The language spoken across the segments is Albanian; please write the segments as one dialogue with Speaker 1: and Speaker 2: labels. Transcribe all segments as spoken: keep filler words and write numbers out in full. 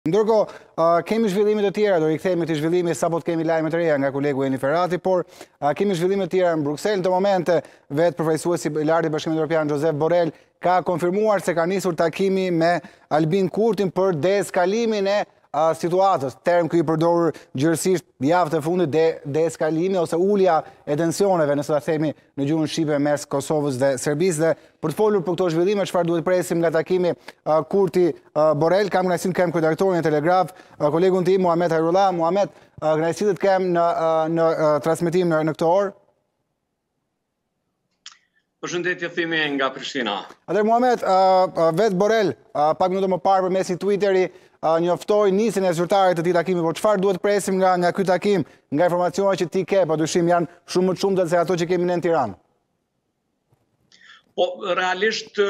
Speaker 1: Ndërkohë, uh, kemi zhvillime të tjera, do rikthehemi te zhvillimi sapo të kemi lajme të reja nga kolegu Eni Ferrati, por uh, kemi zhvillime të tjera në Bruksel. Në të momente, vetë përfaqësuesi i lartë i Bashkimit Evropian Josep Borrell ka konfirmuar se ka nisur takimi me Albin Kurtin për deeskalimin e uh, situatës. Term ky i përdorur gjithësisht javët e fundit, de, deeskalimi ose ulja e tensioneve, nëse ta themi në gjuhën shqipe, mes Kosovës dhe Serbisë. Dhe për të folur për këto zhvillime, çfarë duhet presim nga takimi uh, Kurti uh, Borrell, kam kënaqësinë të kem kryetarin e Telegraf, uh, kolegun tim Muhamet Hairullah. Muhamet, uh, kënaqësi të kem në uh, në uh, transmetim në, në këtë orë.
Speaker 2: Përshëndetje thimi nga Prishtina.
Speaker 1: Atëherë Muhamet, uh, uh, vetë Borrell, uh, pak minuta më parë përmes Twitteri, uh, njoftoi nisjen e zyrtarit të këtij takimi, por çfarë duhet presim nga nga ky takim, nga informacionet që ti ke, padyshim janë shumë më të shumta se ato që kemi ne në Tiranë.
Speaker 2: Po, realisht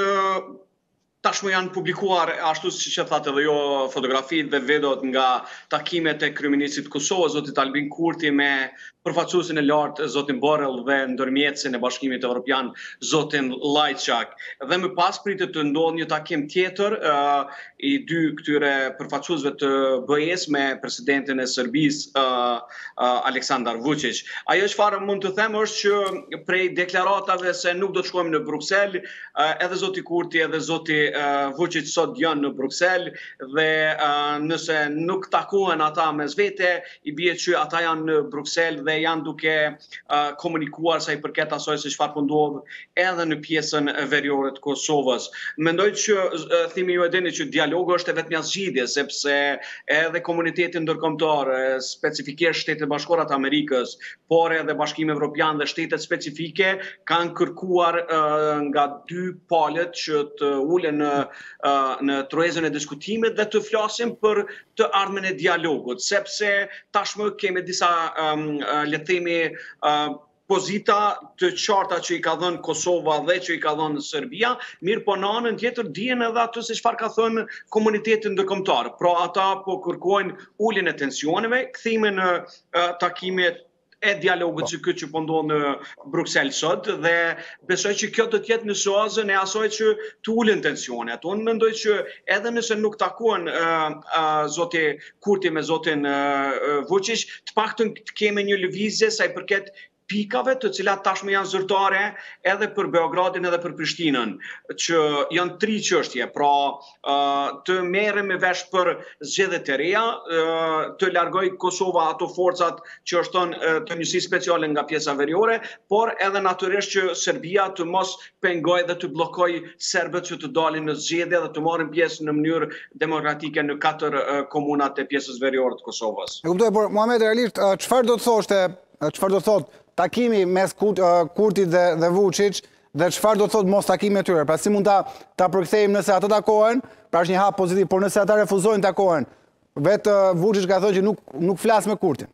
Speaker 2: tashmë janë publikuar, ashtu si që thatë edhe jo, fotografitë dhe videot nga takimet e kryeministit të Kosovës, zotit Albin Kurti, me përfaqësuesin e lartë zotin Borrell dhe ndërmjetësin e Bashkimit Evropian zotin Lajçak. Dhe më pas pritet të ndodhë një takim tjetër uh, i dy këtyre përfaqësuesve të B E-s me presidentin e Serbisë uh, uh, Aleksandar Vučić. Ajo çfarë mund të them është që prej deklaratave se nuk do të shkojmë në Bruksel, uh, edhe zoti Kurti edhe zoti uh, Vučić sot janë në Bruksel dhe uh, nëse nuk takohen ata mes vete, i bie që ata janë në Bruksel dhe janë duke uh, komunikuar sa i përket asaj se çfarë po ndodh edhe në pjesën veriore të Kosovës. Mendoj që uh, thimi ju e dini që dialogu është e vetmja zgjidhje, sepse edhe komuniteti ndërkombëtar, specifikisht Shtetet Bashkuara të Amerikës, por edhe Bashkimi Evropian dhe shtetet specifike kanë kërkuar uh, nga dy palët që të ulen në uh, në trojezën e diskutimit dhe të flasim për të ardhmen e dialogut, sepse tashmë kemi disa um, le të themi uh, pozita të qarta që i ka dhënë Kosova dhe që i ka dhënë Serbia, mirë po në anën tjetër dihen edhe ato se çfarë ka thënë komuniteti ndërkombëtar. Pra ata po kërkojnë uljen e tensioneve, kthimin në uh, takimet e dialogut që këtë që po ndodh në Bruksel sot, dhe besoj që kjo do të jetë në suazën e asaj që të ulen tensionet. Unë mendoj që edhe nëse nuk takohen uh, uh, zoti Kurti me zotin uh, Vučić, të paktën të kemi një lëvizje sa i përket pikave të cilat tashmë janë zyrtare edhe për Beogradin edhe për Prishtinën, që janë tri çështje, pra uh, të merrem me vesh për zgjedhjet e reja, uh, të largoj Kosova ato forcat që është uh, të njësi speciale nga pjesa veriore, por edhe natyrisht që Serbia të mos pengoj dhe të bllokoj serbët që të dalin në zgjedhje dhe të marrin pjesë në mënyrë demokratike në katër uh, komunat e pjesës veriore të Kosovës.
Speaker 1: E kuptoj, por Muhamet, realisht çfarë uh, do të thoshte, çfarë do të thotë takimi mes Kurtit dhe, dhe Vučić, dhe çfarë do të thotë mos takimi e tyre? Pra si mund ta ta përkthejmë nëse ata takohen, pra është një hap pozitiv, por nëse ata refuzojnë takohen, vetë Vučić ka thënë që nuk nuk flas me Kurtin.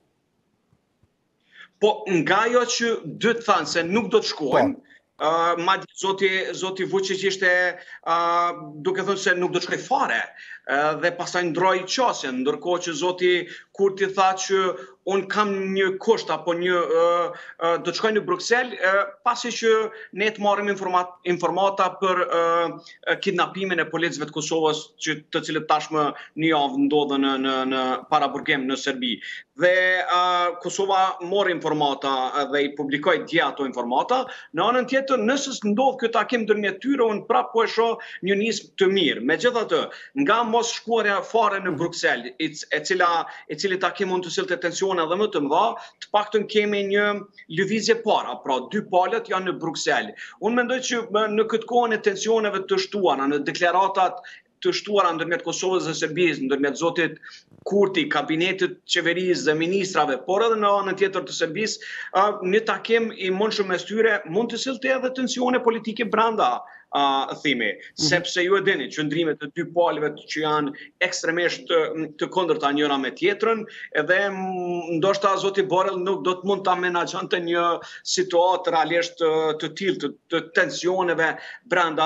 Speaker 2: Po nga ajo që dy të thanë se nuk do të shkojnë, Uh, madje zoti zoti Vučić ishte uh, duke thënë se nuk do të shkoj fare, uh, dhe pastaj ndroi qasjen, ndërkohë që zoti Kurti tha që un kam një kusht apo një uh, uh, do të shkoj në Bruksel uh, pasi që ne të marrim informat, informata për uh, kidnapimin e policëve të Kosovës, që të cilët tashmë një javë ndodhen në në në paraburgim në Serbi. Dhe uh, Kosova mori informata dhe i publikoi dje ato informata. Në anën tjetër, nëse ndodh ky takim ndërmjet tyre, unë prapë po e shoh një nismë të mirë. Megjithatë, nga mos shkuarja fare në Bruksel, e cila e cili takim mund të sillte tensione edhe më të mëdha, të paktën kemi një lëvizje para, pra dy palët janë në Bruksel. Unë mendoj që në këtë kohën e tensioneve të shtuara, në deklaratat të shtuara ndërmjet Kosovës dhe Serbisë, ndërmjet zotit Kurti, kabinetit qeverisë dhe ministrave, por edhe në anën tjetër të Serbisë, uh, një takim i mundshëm mes tyre mund të sillte edhe tensione politike brenda uh, thimi, mm-hmm. sepse ju e dini qëndrimet të dy palëve që janë ekstremisht të, të kundërta njëra me tjetrën, edhe ndoshta zoti Borrell nuk do të mund ta menaxhonte të një situatë realisht të, të tillë të, të tensioneve brenda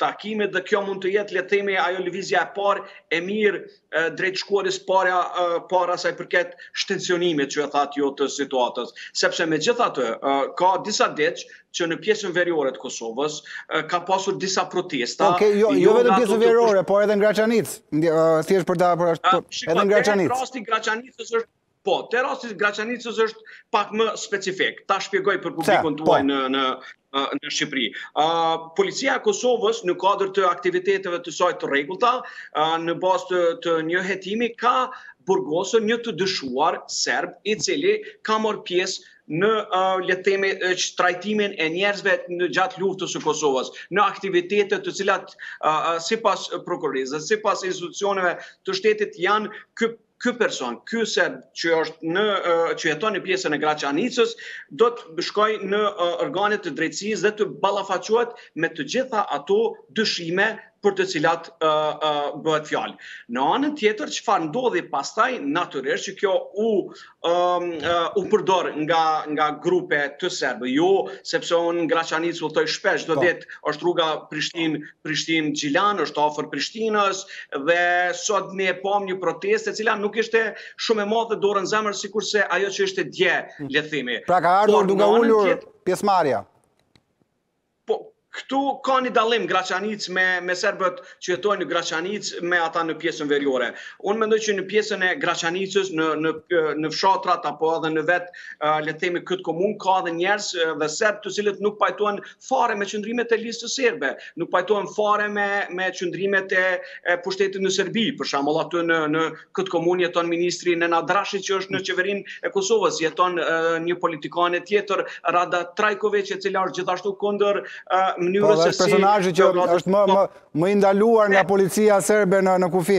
Speaker 2: takimet dhe kjo mund të jetë le të themi ajo lëvizja e parë e mirë drejt shkuarës para para sa i përket shtensionimit që e thatë jo të situatës, sepse megjithatë ka disa ditë që në pjesën veriore të Kosovës ka pasur disa protesta.
Speaker 1: Okej, jo, jo vetëm pjesën veriore, por edhe në Graçanicë, thjesht për ta për edhe në Graçanicë.
Speaker 2: Rasti i Graçanicës është po, te rasti i Graçanicës është pak më specifik. Ta shpjegoj për publikun tuaj në në në Shqipëri. Uh, Policia e Kosovës në kuadër të aktiviteteve të saj të rregullta, uh, në bazë të, të një hetimi ka burgosur një të dëshuar serb i cili ka marrë pjesë në uh, le të themi trajtimin e njerëzve në gjatë luftës së Kosovës, në aktivitete të cilat uh, sipas prokurorisë, sipas institucioneve të shtetit janë ky Ky person, ky serb që është në që jeton në pjesën e Graçanicës, do të shkojë në organet të drejtësisë dhe të ballafaqohet me të gjitha ato dyshime për të cilat uh, uh, bëhet fjalë. Në anën tjetër, çfarë ndodhi pastaj, natyrisht që kjo u um, uh, u përdor nga nga grupe të serbë. Jo, sepse unë në Graçanicë udhtoj shpesh, çdo ditë është rruga Prishtinë Prishtinë Gjilan, është afër Prishtinës dhe sot ne e pam një protestë e cila nuk ishte shumë e madhe dorën zemër sikurse ajo që ishte dje, le të themi.
Speaker 1: Pra ka ardhur duke ulur pjesëmarrja.
Speaker 2: Po këtu ka një dallim Graçanicë me me serbët që jetojnë në Graçanicë me ata në pjesën veriore. Unë mendoj që në pjesën e Graçanicës në në në fshatrat apo edhe në vet uh, le të themi këtë komunë ka edhe njerëz dhe serbë të cilët nuk pajtohen fare me qëndrimet e listës serbe, nuk pajtohen fare me me qëndrimet e, e pushtetit në Serbi. Për shembull aty në në këtë komunë jeton ministri Nenad Drashi që është në qeverinë e Kosovës, jeton uh, një politikane tjetër Rada Trajković e cila është gjithashtu kundër uh,
Speaker 1: Po dhe është personazhi që është më, më, më i ndaluar nga policia serbe në, në kufi.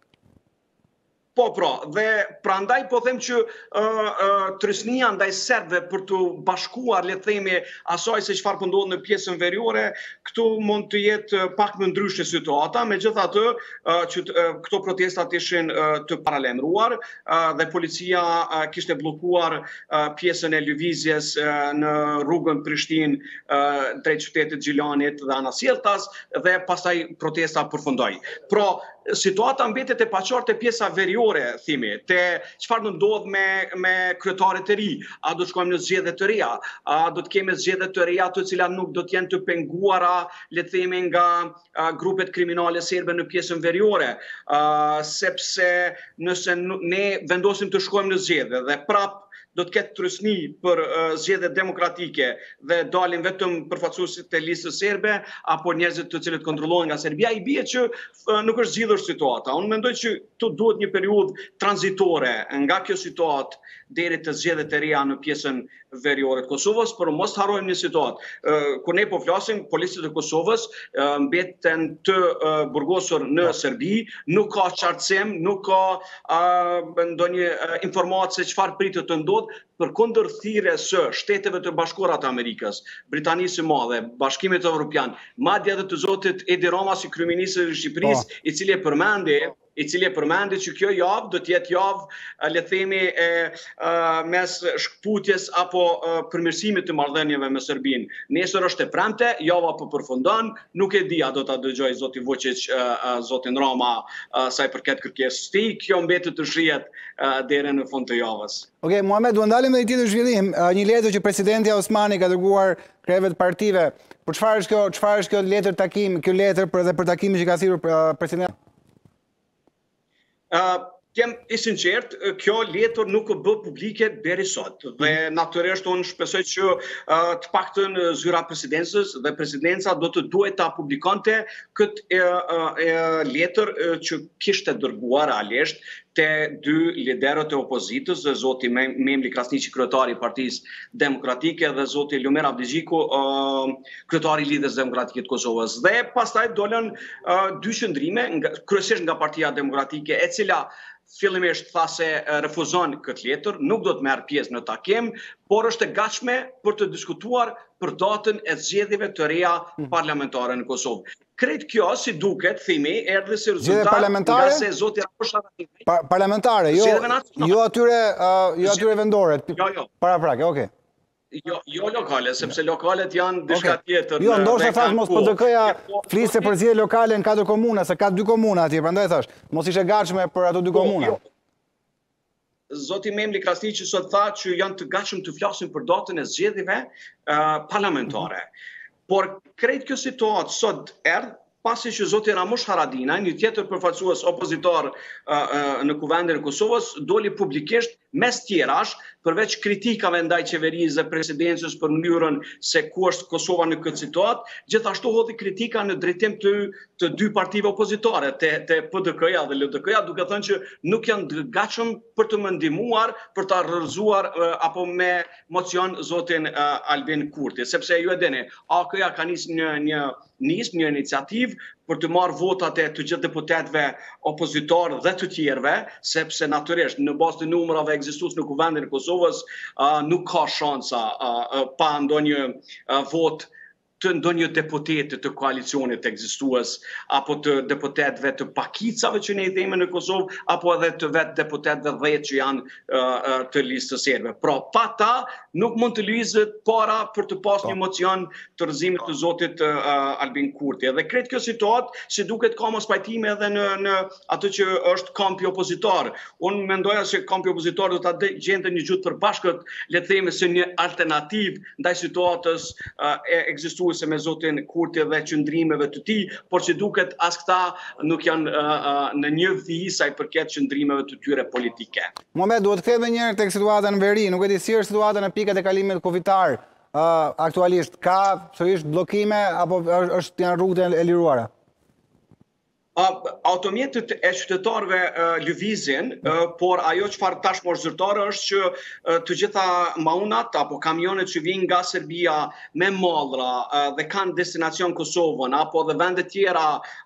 Speaker 2: Po, pra, dhe prandaj po them që uh, uh, trysnia ndaj serbëve për të bashkuar, le të themi, asaj se çfarë po ndodh në pjesën veriore, këtu mund të jetë pak më ndryshe situata, megjithatë uh, që uh, këto protestat ishin uh, të paralajmëruar uh, dhe policia uh, kishte bllokuar uh, pjesën e lëvizjes uh, në rrugën Prishtinë uh, drejt qytetit Gjilanit dhe Anasjelltas dhe pastaj protesta përfundoi. Pra, situata mbetet e paqartë te pjesa veriore, thimi, te çfarë do ndodh me me kryetaret e ri, a do shkojmë në zgjedhje të reja, a do të kemi zgjedhje të reja të cilat nuk do të jenë të penguara, le të themi nga a, grupet kriminale serbe në pjesën veriore, a, sepse nëse ne vendosim të shkojmë në zgjedhje dhe prap do të ketë trysni për uh, zgjedhje demokratike dhe dalin vetëm përfaqësuesit e listës serbe apo njerëzit të cilët kontrollohen nga Serbia, i bie që uh, nuk është zgjidhur situata. Unë mendoj që tu duhet një periudhë tranzitore nga kjo situatë deri te zgjedhjet e reja në pjesën veriore të Kosovës, por mos harrojmë një situatë. Uh, kur ne po flasim, policët e Kosovës uh, mbeten të uh, burgosur në Serbi, nuk ka qartësim, nuk ka uh, ndonjë uh, informatë se çfarë pritet të ndodhë, përkundër thirrjes së Shteteve të Bashkuara të Amerikës, Britanisë së Madhe, Bashkimit Evropian, madje edhe të zotit Edi Rama si kryeminist i Shqipërisë, oh. i cili e përmendi i cili e përmendi që kjo javë do të jetë javë, le të themi, e, e, mes shkputjes apo e, përmirësimit të marrëdhënieve me Serbinë. Nesër është e premte, java po përfundon, nuk e di a do ta dëgjoj zoti Vučić, zotin Rama sa i përket kërkesës së tij, kjo mbetet të shihet deri në fund të javës.
Speaker 1: Okej, okay, Muhamet, do ndalim edhe një tjetër zhvillim, një letër që presidenti Osmani ka dërguar kreve të partive. Por çfarë është kjo, çfarë është kjo letër takim, kjo letër për dhe për takimin që ka thirrur presidenti?
Speaker 2: Uh, jem i sinqert, kjo letër nuk bë publike deri sot dhe natyrisht unë shpresoj që uh, të paktën zyra presidencës dhe presidenca do të duhet ta publikonte këtë uh, uh, letër uh, që kishte dërguar realisht te dy liderët e opozitës, zoti Memli Krasniqi, kryetari i Partisë Demokratike dhe zoti Lumer Abdigjiku, uh, kryetari i Lidhjes Demokratike të Kosovës. Dhe pastaj dolën uh, dy qëndrime, kryesisht nga Partia Demokratike, e cila fillimisht tha se refuzon këtë letër, nuk do të merr pjesë në takim, por është e gatshme për të diskutuar për datën e zgjedhjeve të reja parlamentare në Kosovë. Krejt kjo, si duket, thimi, erdhi si rezultat nga se zoti Rakosh
Speaker 1: pa, parlamentare, jo, jo atyre, uh, jo atyre vendore.
Speaker 2: Jo, jo.
Speaker 1: Paraprake, okay.
Speaker 2: Jo, jo lokale, sepse lokalet janë diçka tjetër.
Speaker 1: Jo, ndoshta thash mos P D K-ja fliste për zgjedhje lokale në katër komuna, se ka dy komuna atje, prandaj thash, mos ishe gatshme për ato dy komuna.
Speaker 2: Zoti Memli Krasniqi sot tha që janë të gatshëm të flasin për datën e zgjedhjeve parlamentare. Por krejt kjo situatë sot erdh pasi që zoti Ramush Haradinaj, një tjetër përfaqësues opozitor në kuvendin e Kosovës, doli publikisht mes tjerash, përveç kritikave ndaj qeverisë dhe presidencës për mënyrën se ku është Kosova në këtë situatë, gjithashtu hodhi kritika në drejtim të, të dy partive opozitare, të, të P D K-ja dhe L D K-ja, duke thënë që nuk janë të gatshëm për të më ndihmuar, për të rrëzuar apo me mocion zotin Albin Kurti, sepse ju e dini, A K-ja ka nis një, një nis një iniciativë për të marrë votat e të gjithë deputetëve opozitor dhe të tjerëve, sepse natyrisht në bazë të numrave ekzistues në kuvendin e Kosovës nuk ka shansa pa ndonjë vot të ndonjë deputeti të koalicionit ekzistues, apo të deputetëve të pakicave që ne i themi në Kosovë, apo edhe të vetë deputetëve dhjetë që janë të listës serbe. Pra, pa ta, nuk mund të lëvizet para për të pas një mocion të rrëzimit të zotit Albin Kurti. Dhe kretë kjo situatë, si duket ka mos pajtime edhe në, në atë që është kampi opozitar. Unë mendoja se kampi opozitar do ta gjente një gjuhë të përbashkët, le të themi se një alternativë ndaj situatës e ekzistuese se me zotin Kurti dhe qëndrimeve të tij, por që duket as këta nuk janë në një vijë sa i përket qëndrimeve të tyre politike.
Speaker 1: Muhamet, duhet të kthehemi një herë tek situata në veri, nuk e di si është situata në pikat e kalimit kufitar aktualisht, ka sërish bllokime apo është janë rrugët e liruara?
Speaker 2: Automjetët e qytetarëve lëvizin, por ajo çfarë tashmë është zyrtare është që të gjitha maunat apo kamionet që vijnë nga Serbia me mallra dhe kanë destinacion Kosovën apo dhe vende tjera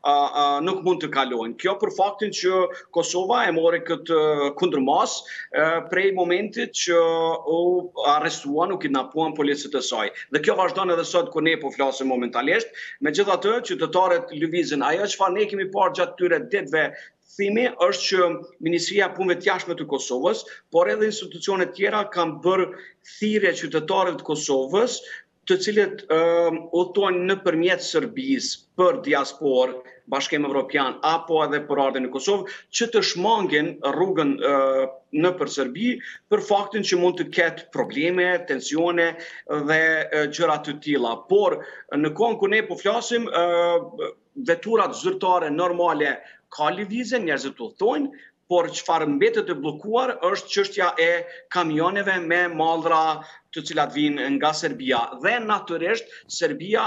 Speaker 2: nuk mund të kalojnë. Kjo për faktin që Kosova e mori këtë kundërmas prej momentit që u arrestuan, u kidnapuan policët e saj. Dhe kjo vazhdon edhe sot kur ne po flasim momentalisht. Megjithatë, qytetarët lëvizin. Ajo çfarë ne kemi gjatë tyre ditëve thimi është që Ministria e Punëve të Jashtme të Kosovës, por edhe institucionet tjera kanë bërë thirrje qytetarëve të Kosovës, të cilët uh, udhtojnë nëpërmjet Serbisë për diasporë, Bashkim Evropian apo edhe për ardhen në Kosovë, që të shmangin rrugën uh, nëpër Serbi për faktin që mund të ketë probleme, tensione dhe uh, gjëra të tilla. Por në kohën kur ne po flasim, uh, veturat zyrtare normale ka lëvizje, njerëzit udhtojnë, por çfarë mbetet e bllokuar është çështja e kamioneve me mallra të cilat vijnë nga Serbia. Dhe natyrisht Serbia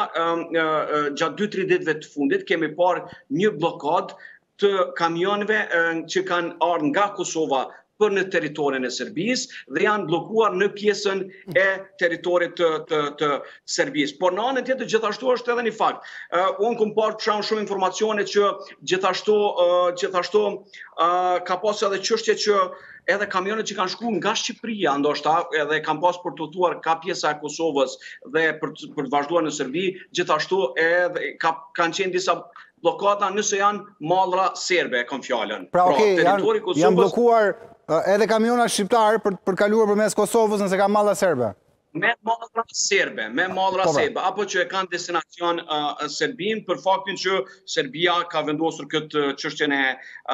Speaker 2: gjatë dy tre ditëve të fundit kemi parë një bllokadë të kamioneve që kanë ardhur nga Kosova për në teritorin e Serbisë dhe janë bllokuar në pjesën e teritorit të, të, të Serbisë. Por në anën tjetër gjithashtu është edhe një fakt. Uh, unë kam parë për shembull shumë informacione që gjithashtu uh, gjithashtu uh, ka pasur edhe çështje që edhe kamionet që kanë shkuar nga Shqipëria, ndoshta edhe kanë pas për të udhëtuar ka pjesa e Kosovës dhe për të, për të vazhduar në Serbi, gjithashtu edhe ka, kanë qenë disa bllokada nëse janë mallra serbe, kam fjalën.
Speaker 1: Pra, pra okay, janë, Kosovës, janë bllokuar edhe kamionat shqiptar për, për kaluar përmes Kosovës nëse ka mallra serbe?
Speaker 2: Me mallra serbe, me mallra serbe, apo që e kanë destinacion uh, Serbin, për faktin që Serbia ka vendosur këtë çështjen e uh,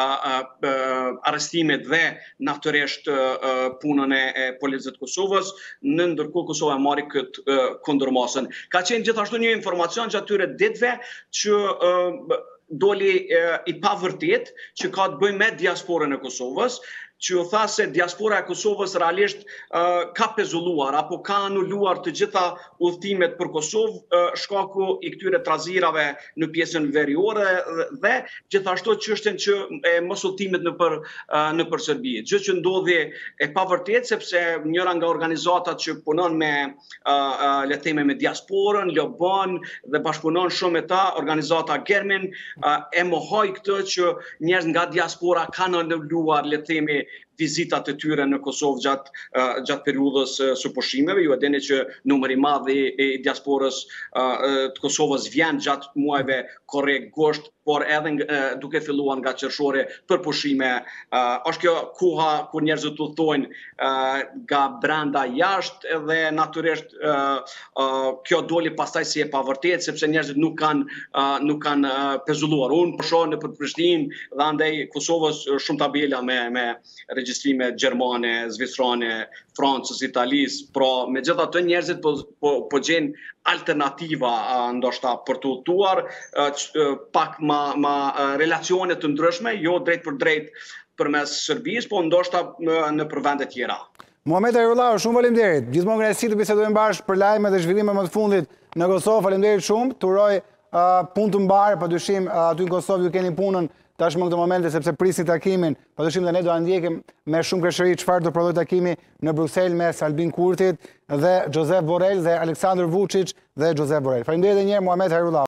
Speaker 2: uh, arrestimit dhe natyrisht uh, punën e, e policët Kosovës, në ndërkohë Kosova e mori këtë uh, kundërmasën. Ka qenë gjithashtu një informacion gjatë tyre ditëve që uh, doli uh, i pavërtet që ka të bëjë me diasporën e Kosovës, që u tha se diaspora e Kosovës realisht uh, ka pezulluar apo ka anuluar të gjitha udhëtimet për Kosovë, uh, shkaku i këtyre trazirave në pjesën veriore dhe, dhe gjithashtu çështjen që e mos udhëtimit në për uh, në për Serbi. Gjë që ndodhi e pavërtet sepse njëra nga organizatat që punon me uh, uh, le të themi me diasporën, lobon dhe bashkëpunon shumë me ta, organizata Germin, uh, e mohoi këtë që njerëz nga diaspora kanë anuluar le të themi vizitat e tyre në Kosovë gjatë, uh, gjatë periudhës uh, së pushimeve. Ju e dini që numri i madh i, i diasporës uh, të Kosovës vjen gjatë muajve korrekt gusht, por edhe uh, duke filluar nga qershori për pushime. Uh, është kjo koha kur njerëzit udhtojnë uh, nga brenda jashtë dhe natyrisht uh, uh, kjo doli pastaj si e pavërtetë sepse njerëzit nuk kanë uh, nuk kanë uh, pezulluar. Unë po shoh nëpër Prishtinë dhe andaj Kosovës shumë tabela me me regjistrime gjermane, zvistrane, Francës, Italisë. Pra, megjithatë njerëzit po po, po gjejnë alternativa uh, ndoshta për të udhëtuar uh, pak ma, ma uh, relacione të ndryshme, jo drejt për drejt përmes Shërbisë, po ndoshta në, në për vende tjera.
Speaker 1: Muhamet Hairullahu, shumë faleminderit. Gjithmonë kënaqësi të bisedojmë bashkë për lajme dhe zhvillime më të fundit në Kosovë. Faleminderit shumë. Të uroj uh, punë të mbarë, padyshim uh, aty në Kosovë ju keni punën tashmë në këtë momente sepse prisni takimin. Padyshim dhe ne do ta ndjekim me shumë kreshëri çfarë do prodhoj takimi në Bruksel mes Albin Kurtit dhe Josep Borrell dhe Aleksandar Vučić dhe Josep Borrell. Faleminderit edhe një herë Muhamet Hairullahu.